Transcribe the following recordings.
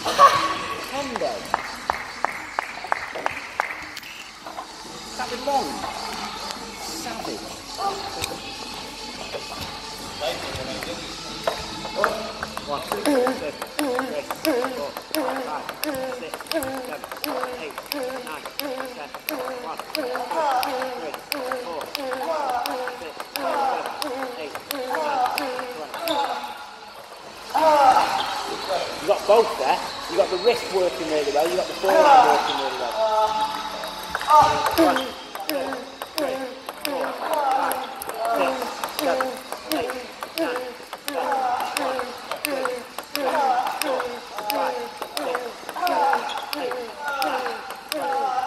Tendo. That was long. Savage. One, two, three, 4, 5, 6, 7, 8, 9, 10, 1, 2, 3, 4, 5, 6, 7, 8, 9, 20. You got both there. You got the wrist working really well. You got the forearm working really well. 1, 2, 3, 4, 5, 6, 7, 8, 9, 10, 1, 2, 3, 4, 5, 6, 7, 8, 9, 10.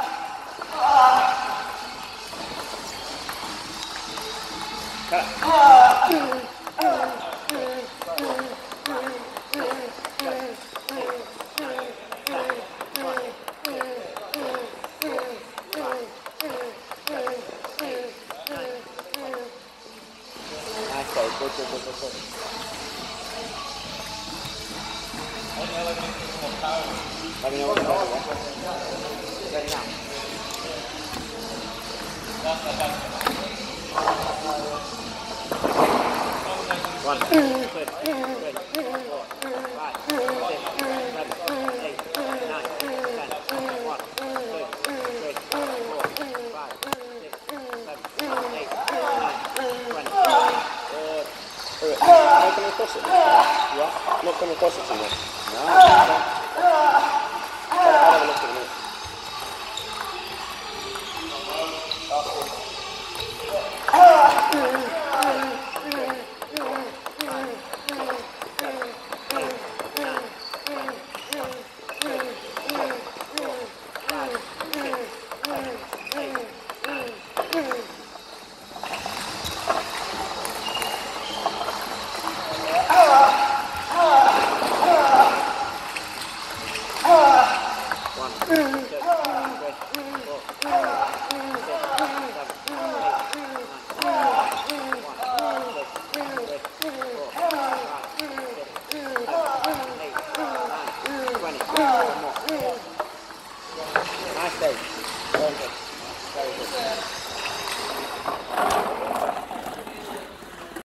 Go. Let me know what you're doing. Ready now. 1, 2, 3, 4, 5, 6, 7, 8, 9, 10, 1, 2, 3, 4, 5, 6, 7, 8, 9, 20. Not coming across it? Yeah? Not coming across it too much? No. I'll have a look at it. One.